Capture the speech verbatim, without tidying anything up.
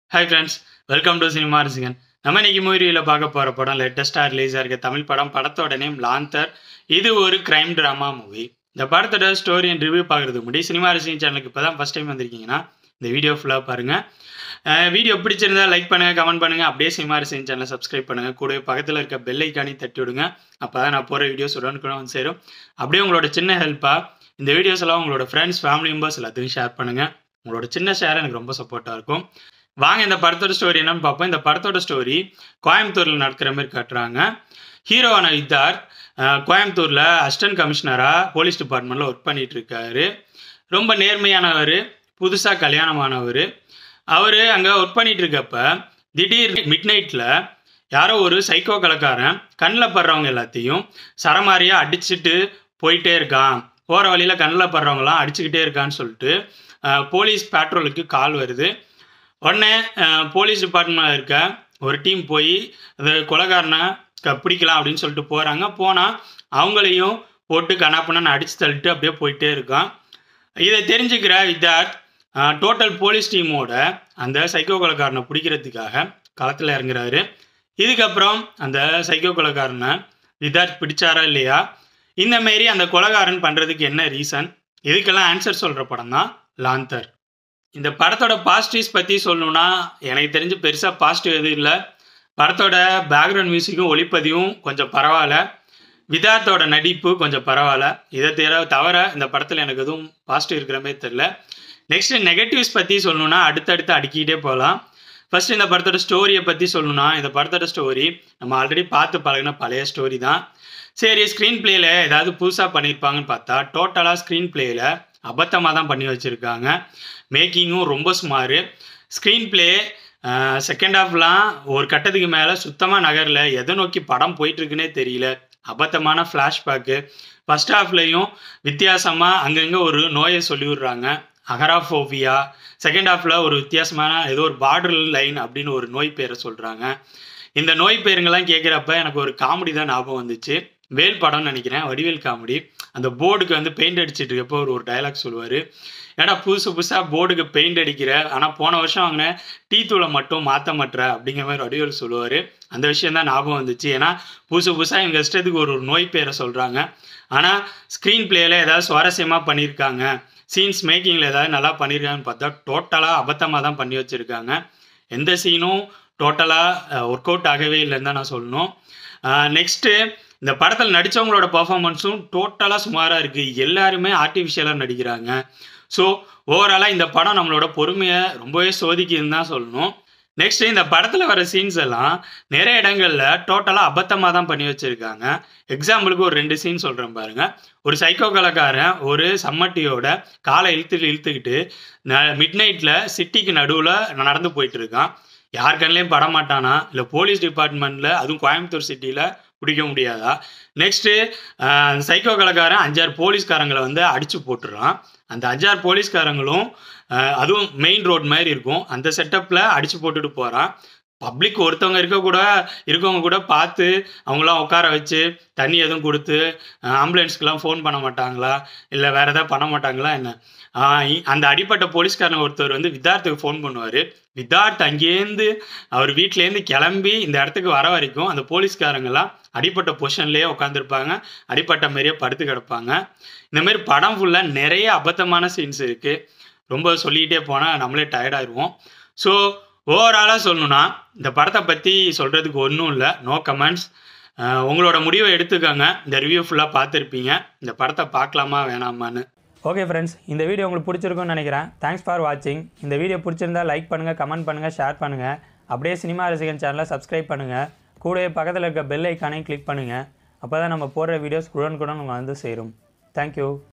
Hi friends, welcome to Cinema Rasigan. நம்ம இன்னைக்கு மூவில பார்க்க போற படம் லேட்டஸ்டா ரிலீஸ் ஆயிருக்க தமிழ் படம். படத்தோட நேம் லாந்தர். இது ஒரு கிரைம் டிராமா மூவி. இந்த படத்தோட ஸ்டோரி அண்ட் ரிவ்யூ பார்க்கறதுக்கு முன்னாடி சினிமா ரசிகன் சேனலுக்கு இப்பதான் ஃபர்ஸ்ட் டைம் வந்திருக்கீங்கன்னா இந்த வீடியோ ஃபுல்லா பாருங்க. வீடியோ பிடிச்சிருந்தா லைக் பண்ணுங்க, கமெண்ட் பண்ணுங்க, அப்படியே சினிமா ரசிகன் சேனலை சப்ஸ்கிரைப் பண்ணுங்க. கூடவே பக்கத்துல இருக்க பெல் ஐகானை தட்டி விடுங்க. அப்பதான் நான் போற வீடியோஸ் உடனுக்குடன் வந்து சேரும். அப்படியே உங்களோட சின்ன ஹெல்ப்பா இந்த வீடியோஸ் எல்லாம் உங்களோட ஃப்ரெண்ட்ஸ், ஃபேமிலி மெம்பர்ஸ் எல்லாத்தையும் ஷேர் பண்ணுங்க. உங்களோட சின்ன ஷேர் எனக்கு ரொம்ப சப்போர்ட்டா இருக்கும். வாங்க இந்த படத்தோட ஸ்டோரி என்னன்னு பார்ப்போம். இந்த படத்தோட ஸ்டோரி கோயம்புத்தூர்ல நடக்கிற மாதிரி காட்டுறாங்க. ஹீரோவான வித்தார்த் கோயம்புத்தூர்ல அசிஸ்டன்ட் கமிஷனரா போலீஸ் டிபார்ட்மெண்ட்ல ஒர்க் பண்ணிட்டு இருக்காரு. ரொம்ப நேர்மையானவர், புதுசா கல்யாணமானவர். அவரு அங்க ஒர்க் பண்ணிட்டு இருக்கப்ப திடீர் மிட் நைட்ல யாரோ ஒரு சைக்கோ கலக்காரன் கண்ணில் படுறவங்க எல்லாத்தையும் சரமாரியா அடிச்சுட்டு போயிட்டே இருக்கான். போற வழியில கண்ணில் படுறவங்களாம் அடிச்சுக்கிட்டே இருக்கான்னு சொல்லிட்டு போலீஸ் பேட்ரோலுக்கு கால் வருது. உடனே போலீஸ் டிபார்ட்மெண்ட்டில் இருக்க ஒரு டீம் போய் அந்த கொலைகாரனை க பிடிக்கலாம் அப்படின்னு சொல்லிட்டு போகிறாங்க. போனால் அவங்களையும் போட்டு கனாப்புன்னு அடித்து தள்ளிட்டு அப்படியே போயிட்டே இருக்கான். இதை தெரிஞ்சுக்கிற வித்தார்த் டோட்டல் போலீஸ் டீமோட அந்த சைக்கோ கொலைகாரனை பிடிக்கிறதுக்காக களத்தில் இறங்குறாரு. இதுக்கப்புறம் அந்த சைக்கோ கொலைகாரனை வித்தார்த் பிடிச்சாரா இல்லையா, இந்தமாரி அந்த கொலைகாரன் பண்ணுறதுக்கு என்ன ரீசன், இதுக்கெல்லாம் ஆன்சர் சொல்கிற படம் தான் லாந்தர். இந்த படத்தோட பாசிட்டிவ்ஸ் பற்றி சொல்லணும்னா எனக்கு தெரிஞ்சு பெருசாக பாசிட்டிவ் எதுவும் இல்லை. படத்தோட பேக்ரவுண்ட் மியூசிக்கும் ஒளிப்பதிவும் கொஞ்சம் பரவாயில்ல. விதார்த்தோட நடிப்பு கொஞ்சம் பரவாயில்ல. இதை தவிர தவிர இந்த படத்தில் எனக்கு எதுவும் பாசிட்டிவ் இருக்கிற மாதிரி தெரில. நெக்ஸ்ட் நெகட்டிவ்ஸ் பற்றி சொல்லணும்னா அடுத்தடுத்து அடுக்கிட்டே போகலாம். ஃபர்ஸ்ட் இந்த படத்தோட ஸ்டோரியை பற்றி சொல்லணும்னா இந்த படத்தோட ஸ்டோரி நம்ம ஆல்ரெடி பார்த்து பழகின பழைய ஸ்டோரி தான். சரி, ஸ்க்ரீன் பிளேயில் ஏதாவது புதுசாக பண்ணியிருப்பாங்கன்னு பார்த்தா டோட்டலாக ஸ்க்ரீன் பிளேயில் அபத்தமாக தான் பண்ணி வச்சுருக்காங்க. மேக்கிங்கும் ரொம்ப சுமார். ஸ்க்ரீன் பிளே செகண்ட் ஹாஃப்லாம் ஒரு கட்டத்துக்கு மேலே சுத்தமாக நகரில் எதை நோக்கி படம் போயிட்டுருக்குன்னே தெரியல. அபத்தமான ஃப்ளாஷ்பேக்கு. ஃபஸ்ட் ஹாஃப்லேயும் வித்தியாசமாக அங்கங்கே ஒரு நோயை சொல்லி விடுறாங்க, அகராஃபோபியா. செகண்ட் ஹாஃபில் ஒரு வித்தியாசமான ஏதோ ஒரு பார்டர் லைன் அப்படின்னு ஒரு நோய் பேரை சொல்கிறாங்க. இந்த நோய் பேருங்கெல்லாம் கேட்குறப்ப எனக்கு ஒரு காமெடி தான் ஞாபகம் வந்துச்சு. வேல் படம்னு நினைக்கிறேன், வடிவேல் காமெடி. அந்த போர்டுக்கு வந்து பெயிண்ட் அடிச்சுட்டு இருக்கப்போ ஒரு ஒரு டைலாக் சொல்லுவார், ஏன்னா புதுசு புதுசாக போர்டுக்கு பெயிண்ட் அடிக்கிற, ஆனால் போன வருஷம் வாங்கின டீ தூளை மட்டும் மாற்ற மாட்டுற அப்படிங்கிற மாதிரி வடிவேல் சொல்லுவார். அந்த விஷயம் தான் ஞாபகம் வந்துச்சு. ஏன்னா புதுசு புதுசாக எங்கள் இஷ்டத்துக்கு ஒரு ஒரு நோய் பேரை சொல்கிறாங்க. ஆனால் ஸ்க்ரீன் பிளேயில் ஏதாவது சுவாரஸ்யமாக பண்ணியிருக்காங்க, சீன்ஸ் மேக்கிங்கில் ஏதாவது நல்லா பண்ணியிருக்காங்கன்னு பார்த்தா டோட்டலாக அபத்தமாக தான் பண்ணி வச்சுருக்காங்க. எந்த சீனும் டோட்டலாக ஒர்க் அவுட் ஆகவே இல்லைன்னு தான் நான் சொல்லணும். நெக்ஸ்ட்டு இந்த படத்தில் நடித்தவங்களோட பர்ஃபார்மன்ஸும் டோட்டலாக சுமாராக இருக்குது. எல்லாருமே ஆர்டிஃபிஷியலாக நடிக்கிறாங்க. ஸோ ஓவராலாக இந்த படம் நம்மளோட பொறுமையை ரொம்பவே சோதிக்குதுன்னு தான் சொல்லணும். நெக்ஸ்ட்டு இந்த படத்தில் வர சீன்ஸ் எல்லாம் நிறைய இடங்களில் டோட்டலாக அபத்தமாக தான் பண்ணி வச்சுருக்காங்க. எக்ஸாம்பிளுக்கு ஒரு ரெண்டு சீன் சொல்கிறேன் பாருங்கள். ஒரு சைக்கோ கலக்காரன் ஒரு சம்மட்டியோட காலை இழுத்து இழுத்துக்கிட்டு ந மிட் நைட்டில் சிட்டிக்கு நடுவில் நடந்து போயிட்டு இருக்கான். யார் கண்ணிலையும் படமாட்டானா, இல்லை போலீஸ் டிபார்ட்மெண்ட்டில் அதுவும் கோயம்புத்தூர் சிட்டியில் பிடிக்க முடியாதா? நெக்ஸ்ட்டு சைக்கோ கலக்காரன் அஞ்சாறு போலீஸ்காரங்களை வந்து அடித்து போட்டுடுறான். அந்த அஞ்சாறு போலீஸ்காரங்களும் அதுவும் மெயின் ரோட் மாதிரி இருக்கும், அந்த செட்டப்பில் அடித்து போட்டுட்டு போகிறான். பப்ளிக் ஒருத்தவங்க இருக்க கூட இருக்கவங்க கூட பார்த்து அவங்களாம் உட்கார வச்சு தண்ணி எதுவும் கொடுத்து ஆம்புலன்ஸ்க்கெலாம் ஃபோன் பண்ண மாட்டாங்களா, இல்லை வேறு எதாவது பண்ண மாட்டாங்களா என்ன? அந்த அடிப்பட்ட போலீஸ்காரன் ஒருத்தர் வந்து வித்தார்த்துக்கு ஃபோன் பண்ணுவார். வித்தார்த் அங்கேருந்து அவர் வீட்டிலேருந்து கிளம்பி இந்த இடத்துக்கு வர வரைக்கும் அந்த போலீஸ்காரங்கெல்லாம் அடிப்பட்ட பொசிஷன்லேயே உட்காந்துருப்பாங்க, அடிப்பட்ட மாரியே படுத்து கிடப்பாங்க. இந்தமாரி படம் ஃபுல்லாக நிறைய அபத்தமான சீன்ஸ் இருக்குது. ரொம்ப சொல்லிக்கிட்டே போனால் நம்மளே டயர்டாகிடுவோம். ஸோ ஓவராலாக சொல்லணுன்னா இந்த படத்தை பற்றி சொல்கிறதுக்கு ஒன்றும் இல்லை, நோ கமெண்ட்ஸ். உங்களோட முடிவை எடுத்துக்கோங்க. இந்த ரிவ்யூ ஃபுல்லாக பார்த்துருப்பீங்க, இந்த படத்தை பார்க்கலாமா வேணாமான்னு. ஓகே ஃப்ரெண்ட்ஸ், இந்த வீடியோ உங்களுக்கு பிடிச்சிருக்குன்னு நினைக்கிறேன். தேங்க்ஸ் ஃபார் வாட்சிங். இந்த வீடியோ பிடிச்சிருந்தா லைக் பண்ணுங்கள், கமெண்ட் பண்ணுங்கள், ஷேர் பண்ணுங்கள். அப்படியே சினிமா ரசிகன் சேனலை சப்ஸ்கிரைப் பண்ணுங்கள். கூடவே பக்கத்தில் இருக்க பெல் ஐக்கானையும் கிளிக் பண்ணுங்கள். அப்போ தான் நம்ம போடுற வீடியோஸ் உடனுக்குடன் உங்களுக்கு வந்து சேரும். தேங்க்யூ.